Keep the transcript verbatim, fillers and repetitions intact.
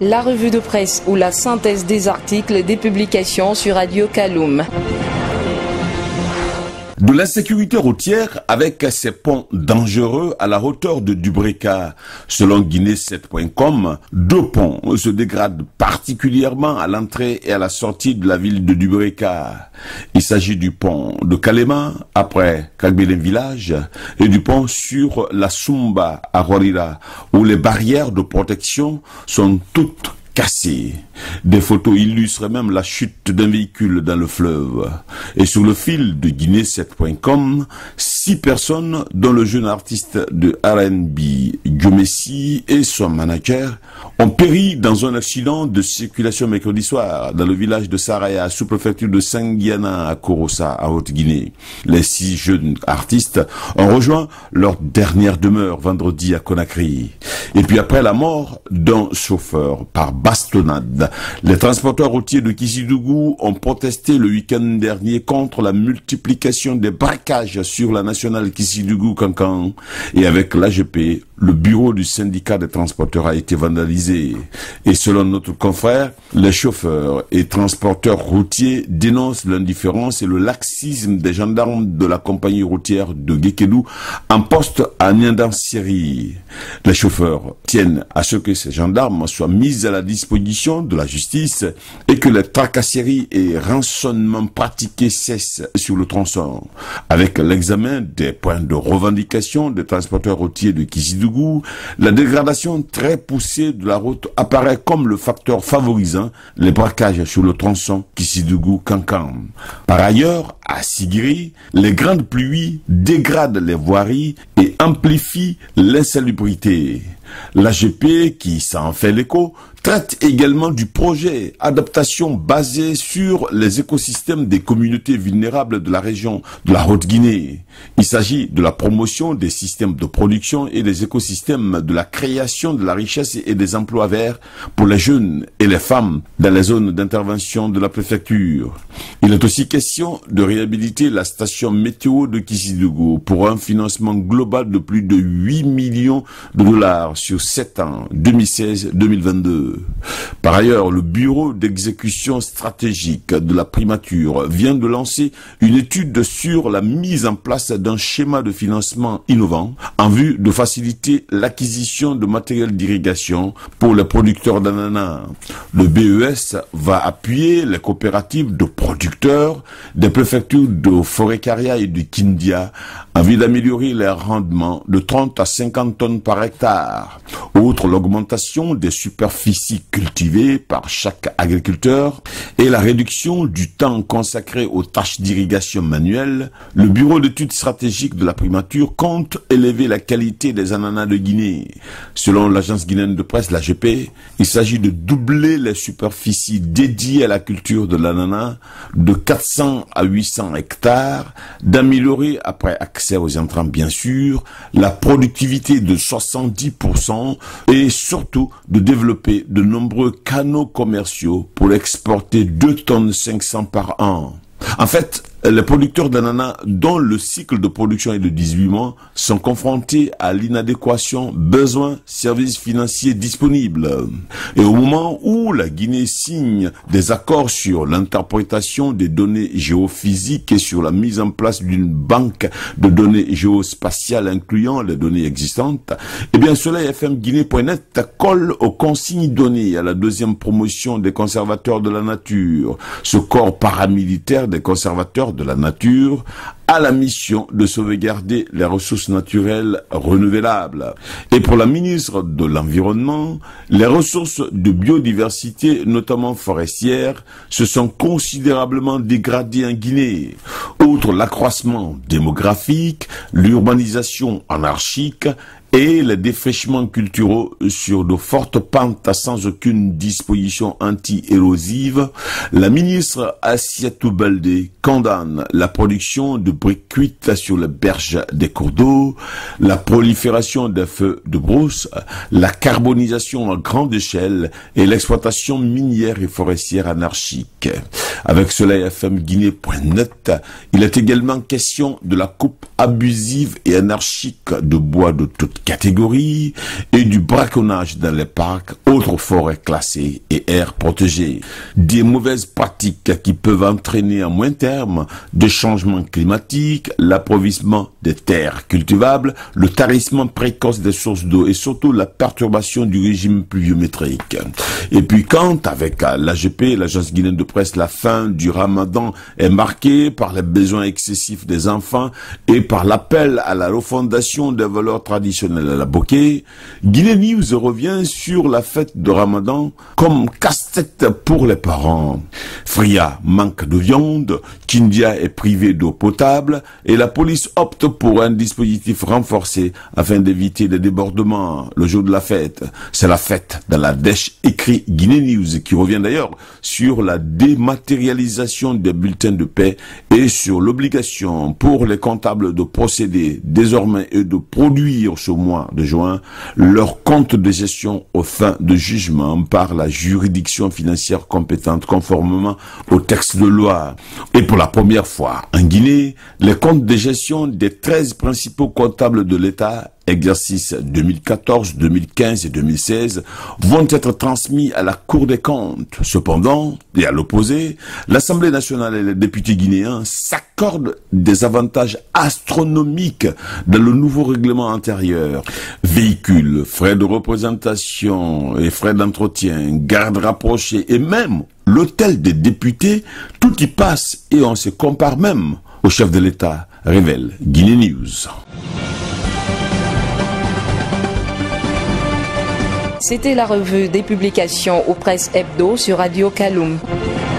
la revue de presse ou la synthèse des articles des publications sur Radio Kaloum. De l'insécurité routière avec ces ponts dangereux à la hauteur de Dubreka. Selon Guinée sept point com, deux ponts se dégradent particulièrement à l'entrée et à la sortie de la ville de Dubreka. Il s'agit du pont de Kalema, après Kagbelen village, et du pont sur la Sumba à Rorira, où les barrières de protection sont toutes cassé. Des photos illustrent même la chute d'un véhicule dans le fleuve. Et sur le fil de Guinée sept point com, six personnes, dont le jeune artiste de R and B, Diomessi, et son manager, ont péri dans un accident de circulation mercredi soir dans le village de Saraya, sous-préfecture de Sangiana à Korosa, à Haute-Guinée. Les six jeunes artistes ont rejoint leur dernière demeure vendredi à Conakry. Et puis après la mort d'un chauffeur par bastonnade, les transporteurs routiers de Kissidougou ont protesté le week-end dernier contre la multiplication des braquages sur la nationale Kissidougou-Kankan. Et avec l'A G P, le bureau du syndicat des transporteurs a été vandalisé. Et selon notre confrère, les chauffeurs et transporteurs routiers dénoncent l'indifférence et le laxisme des gendarmes de la compagnie routière de Gekedou en poste à Niandansiri. Les chauffeurs tiennent à ce que ces gendarmes soient mis à la disposition de la justice et que les tracasseries et rançonnements pratiqués cessent sur le tronçon. Avec l'examen des points de revendication des transporteurs routiers de Kissidougou, la dégradation très poussée de la route apparaît comme le facteur favorisant les braquages sur le tronçon Kissidougou-Kankan. Par ailleurs, à Sigiri, les grandes pluies dégradent les voiries et amplifient l'insalubrité. L'A G P, qui s'en fait l'écho, traite également du projet adaptation basé sur les écosystèmes des communautés vulnérables de la région de la Haute-Guinée. Il s'agit de la promotion des systèmes de production et des écosystèmes de la création de la richesse et des emplois verts pour les jeunes et les femmes dans les zones d'intervention de la préfecture. Il est aussi question de réhabiliter la station météo de Kissidougou pour un financement global de plus de huit millions de dollars sur sept ans, deux mille seize à deux mille vingt-deux. Par ailleurs, le bureau d'exécution stratégique de la primature vient de lancer une étude sur la mise en place d'un schéma de financement innovant en vue de faciliter l'acquisition de matériel d'irrigation pour les producteurs d'ananas. Le B E S va appuyer les coopératives de producteurs des préfectures de Forêt-Caria et de Kindia en vue d'améliorer les rendements de trente à cinquante tonnes par hectare. Outre l'augmentation des superficies cultivées par chaque agriculteur et la réduction du temps consacré aux tâches d'irrigation manuelle, le bureau d'études stratégiques de la primature compte élever la qualité des ananas de Guinée. Selon l'agence guinéenne de presse, l'A G P, il s'agit de doubler les superficies dédiées à la culture de l'ananas de quatre cents à huit cents hectares, d'améliorer, après accès aux intrants bien sûr, la productivité de soixante-dix pour cent et surtout de développer de nombreux canaux commerciaux pour exporter deux tonnes cinq cents par an. En fait, les producteurs d'ananas dont le cycle de production est de dix-huit mois sont confrontés à l'inadéquation besoins services financiers disponibles. Et au moment où la Guinée signe des accords sur l'interprétation des données géophysiques et sur la mise en place d'une banque de données géospatiales incluant les données existantes, eh bien Soleil F M Guinée point net colle aux consignes données à la deuxième promotion des conservateurs de la nature, ce corps paramilitaire des conservateurs de la nature a la mission de sauvegarder les ressources naturelles renouvelables. Et pour la ministre de l'Environnement, les ressources de biodiversité, notamment forestières, se sont considérablement dégradées en Guinée. Outre l'accroissement démographique, l'urbanisation anarchique et les défrichements culturaux sur de fortes pentes sans aucune disposition anti-érosive, la ministre Assiatou Baldé condamne la production de briques cuites sur les berges des cours d'eau, la prolifération des feux de brousse, la carbonisation à grande échelle et l'exploitation minière et forestière anarchique. Avec Soleil F M Guinée point net, il est également question de la coupe abusive et anarchique de bois de toutes catégories et du braconnage dans les parcs, autres forêts classées et aires protégées. Des mauvaises pratiques qui peuvent entraîner à moyen terme des changements climatiques, l'appauvrissement des terres cultivables, le tarissement précoce des sources d'eau et surtout la perturbation du régime pluviométrique. Et puis quand, avec l'A G P, l'Agence guinéenne de presse, la fin du ramadan est marquée par les besoins excessifs des enfants et par l'appel à la refondation des valeurs traditionnelles à la bokeh, Guinée News revient sur la fête de ramadan comme casse-tête pour les parents. Fria manque de viande, Kindia est privé d'eau potable et la police opte pour un dispositif renforcé afin d'éviter des débordements le jour de la fête. C'est la fête dans la dèche, écrit Guinée News, qui revient d'ailleurs sur la dématérialisation des bulletins de paie et sur l'obligation pour les comptables de procéder désormais et de produire ce mois de juin leur compte de gestion aux fins de jugement par la juridiction financière compétente conformément au texte de loi. Et pour la première fois en Guinée, les comptes de gestion des treize principaux comptables de l'État, exercice deux mille quatorze, deux mille quinze et deux mille seize, vont être transmis à la Cour des comptes. Cependant, et à l'opposé, l'Assemblée nationale et les députés guinéens s'accordent des avantages astronomiques dans le nouveau règlement antérieur. Véhicules, frais de représentation et frais d'entretien, gardes rapprochés et même l'hôtel des députés, tout y passe et on se compare même au chef de l'État, révèle Guinée News. C'était la revue des publications aux presses hebdo sur Radio Kaloum.